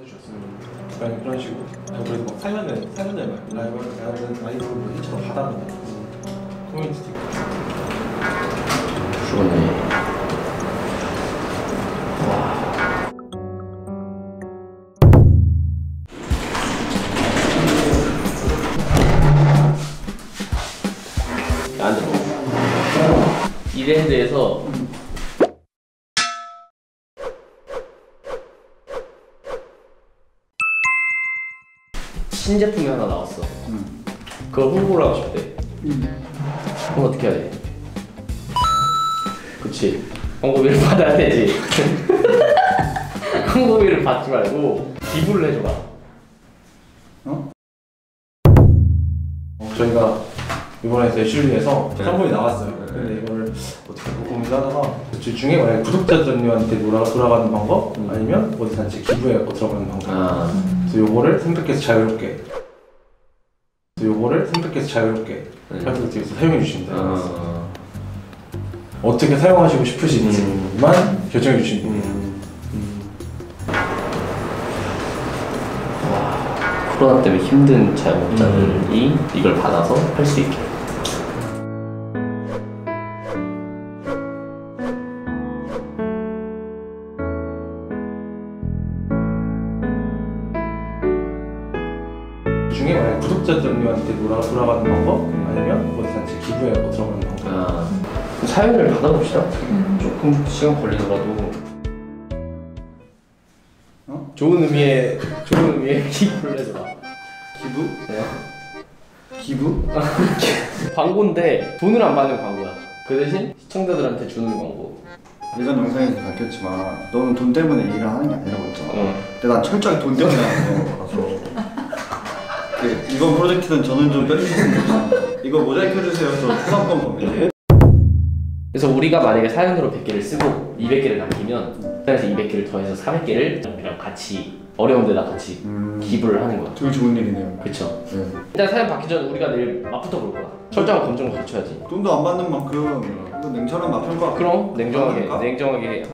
해주셨어요. 그런 식으로. 그래서 막 사연을 라이브로 해처럼 받아보는 커뮤니티 죽었네. 앉아. 이랜드에서 신제품이 하나 나왔어. 그걸 홍보를 하고 싶대. 그럼 어떻게 해야 돼? 그치. 홍보비를 받아야 되지. 홍보비를 받지 말고 기부를 해줘라. 저희가 이번에 SUV에서 선물이 나왔어요. 근데 이거를 어떻게 고민하다가 둘 중에 만약에 구독자들한테 돌아가는 방법 아니면 어디 단체 기부에 들어가는 방법. 그래서 요거를 선택해서 자유롭게 활동 뒤에서 사용해 주시면 돼요. 어떻게 사용하시고 싶으신지만 결정해 주시면 됩니다. 코로나 때문에 힘든 자영업자들이 이걸 받아서 할 수 있게. 중에 만약 구독자들한테 돌아가는 방법 아니면 어디 단체 기부에 들어가는 방법. 사연을 받아봅시다. 조금 시간 걸리더라도 좋은 의미의 기부를 해줘라. 기부? 네. 기부? 광고인데 돈을 안 받는 광고야. 그 대신 시청자들한테 주는 광고. 예전 영상에서 밝혔지만 너는 돈 때문에 일을 하는 게 아니라고 했잖아. 근데 난 철저히 돈 때문에 하는 거라서 이번 프로젝트는 저는 좀 빼주셨으면 좋겠습니다. 이거 모자이크 해주세요. 저 추상권 겁니다. 그래서 우리가 만약에 사연으로 100개를 쓰고 200개를 남기면 그래서 200개를 더해서 400개를 우리랑 같이 어려운 데다 같이 기부를 하는 거야. 되게 좋은 일이네요. 그쵸? 네. 일단 사연 받기 전에 우리가 내일 맛부터 볼 거야. 철저한 검증을 거쳐야지. 돈도 안 받는 만큼 이거 냉철한 맛평가. 그럼 냉정하게 해.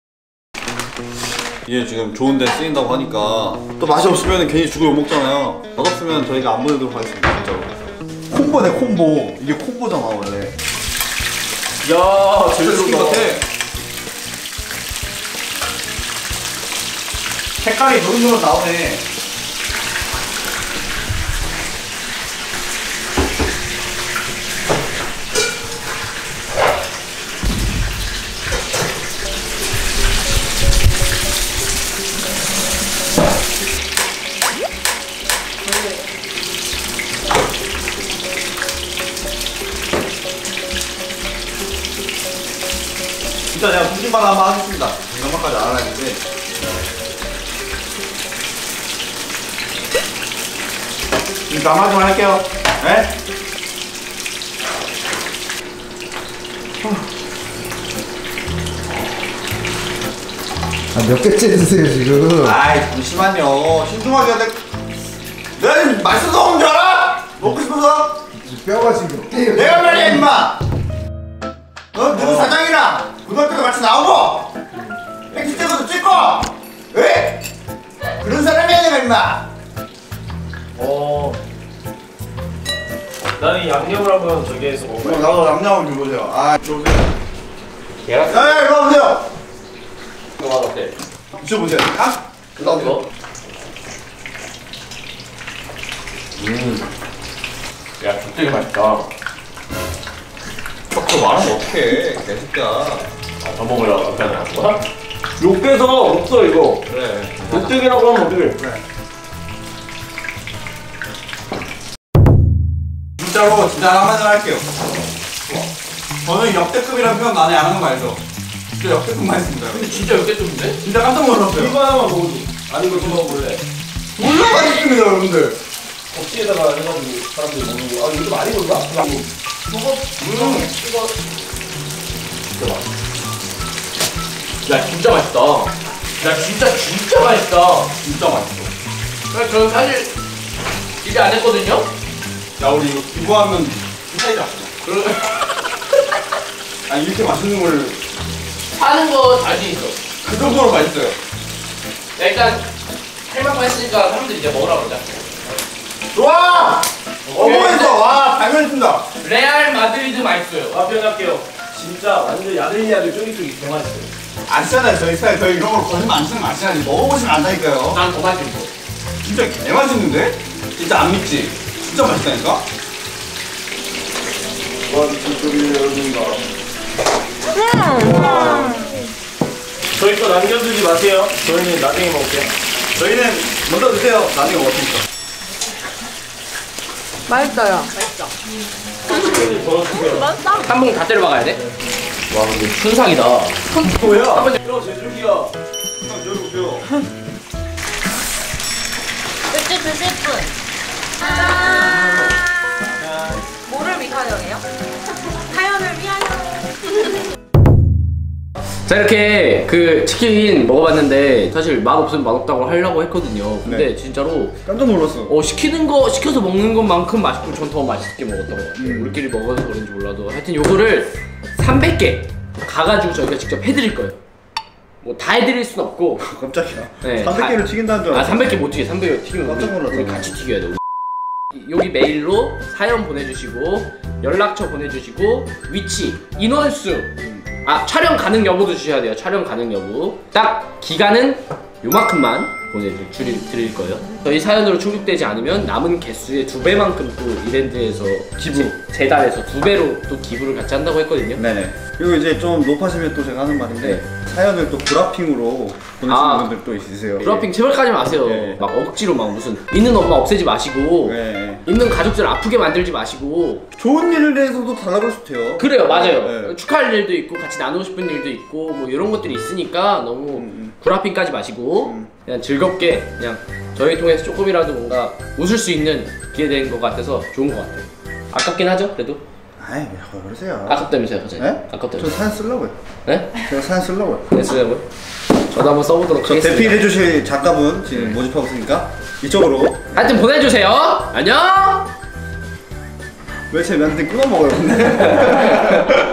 이게 지금 좋은 데 쓰인다고 하니까 또 맛이 없으면 괜히 죽을 욕먹잖아요. 맛없으면 저희가 안 보내도록 하겠습니다. 진짜로. 콤보네 콤보. 이게 콤보잖아 원래. 야 제대로 스킨 같아. 색깔이 노릇노릇 나오네. 일단 제가 분신만 한번 하겠습니다. 이것만까지 알아야겠는데. 남아주만 할게요. 네? 몇 개째 드세요 지금? 아이 잠시만요. 신중하게 해야 돼. 내가 지금 맛있어서 먹는 줄 알아? 먹고 싶어서? 뼈가 지금 내가 말이야 임마. 너 누구 사장이랑 고등학교도 같이 나오고 팩트 찍어도 찍고 왜? 그런 사람이 아니라 임마. 나는 양념을 한번 저기 해서 먹어요. 나도 양념을 좀 보세요. 아 들어오세요. 계란? 야 이거 보세요. 이거 맛 어때? 드셔보세요. 아? 그거 이거? 야, 되게 맛있다. 그거 말하면 어떡해 개새끼야. 더 먹으려고 그냥 한 거야? 욕돼서 없어 이거. 그래. 욕되기라고 하면 어떡해. 그래. 진짜로 진짜 한마디 할게요. 저는 역대급이라는 표현 많이 안 하는 거 알죠? 진짜 역대급 많이 씁니다. 근데 진짜 역대급인데? 진짜 깜짝 놀랐어요. 이거 하나만 먹어줘. 아니 이거 좀 먹어볼래? 몰라 맛있습니다 여러분들. 접시에다가 해가지고 사람들이 먹는 거. 아 이거 많이 먹나? 이거 야 진짜 맛있다. 야 진짜 맛있다. 진짜 맛있어. 그래 저는 사실 기대 안 했거든요. 야 우리 이거 기부하면 사이다. 아니 이렇게 맛있는 걸 그 파는 거 자신 있어. 정도로 맛있어요. 약간 할 거 했으니까 사람들 이제 먹으라 그러자. 좋아! 어머했어! 와, 발견했습니다. 레알 마드리드 맛있어요. 표현할게요. 진짜 완전 야들야들 쫄깃쫄깃 개 맛있어요. 아시잖아요, 저희 스타일. 저희 이런 거 거짓말 안 쓰는 거 아시잖아요. 먹어보시면 안다니까요. 난 더 맛있어. 진짜 개 맛있는데? 진짜 안 믿지? 진짜 맛있다니까? 와, 미친 소리를 열어준다. 저희 거 남겨두지 마세요. 저희는 나중에 먹을게요. 저희는 먼저 드세요. 나중에 먹었으니까. 맛있어요. 한 봉 다 때려 박아야 돼? 와 근데 순삭이다. 뭐야? 한번 형, 제주기야. 한번 열어보세요. 맥주 드실 분. 뭐를 위하여예요? 사연을 위하여. 자 이렇게 그 치킨 먹어봤는데 사실 맛없으면 맛없다고 하려고 했거든요. 근데 네. 진짜로 깜짝 놀랐어. 시켜서 먹는 것만큼 맛있고 전 더 맛있게 먹었던 것 같아요. 우리끼리 먹어서 그런지 몰라도 하여튼 요거를 300개 가가지고 저희가 직접 해드릴 거예요. 뭐 다 해드릴 순 없고 깜짝이야. 네, 300개를 튀긴다는 줄 알았어. 300개 못 튀겨. 300개 튀기면 깜짝 놀랐어. 우리 같이 튀겨야 돼. 여기 메일로 사연 보내주시고 연락처 보내주시고 위치, 인원수 촬영 가능 여부도 주셔야 돼요. 촬영 가능 여부. 딱 기간은 요만큼만 보내드릴 거예요. 저희 사연으로 충족되지 않으면 남은 개수의 2배만큼 또 이랜드에서 기부, 재단에서 2배로 또 기부를 같이 한다고 했거든요. 네네. 그리고 이제 좀 높아지면 또 제가 하는 말인데 사연을 또 브라핑으로 보내시는 분들 또 있으세요. 브라핑 제발 가지 마세요. 네. 막 억지로 막 무슨 있는 엄마 없애지 마시고 네. 있는 가족들 아프게 만들지 마시고 좋은 일에 대해서도 달라고 해주세요. 그래요, 맞아요. 네. 축하할 일도 있고 같이 나누고 싶은 일도 있고 뭐 이런 것들이 있으니까 너무 구라핑 까지 마시고 그냥 즐겁게 그냥 저희 통해서 조금이라도 뭔가 웃을 수 있는 기회 된 것 같아서 좋은 것 같아요. 아깝긴 하죠, 그래도. 아이 왜 그러세요? 아깝다면서요, 갑자기. 네? 아깝다면서. 저 사연 쓰려고요. 네? 제가 사연 쓰려고요. 네, 쓰려고요? 저도 한번 써보도록 저 하겠습니다. 대필해주실 작가분 지금 모집하고 있으니까 이쪽으로. 하여튼 보내주세요. 안녕. 왜 제 멘트 끊어먹어요 근데?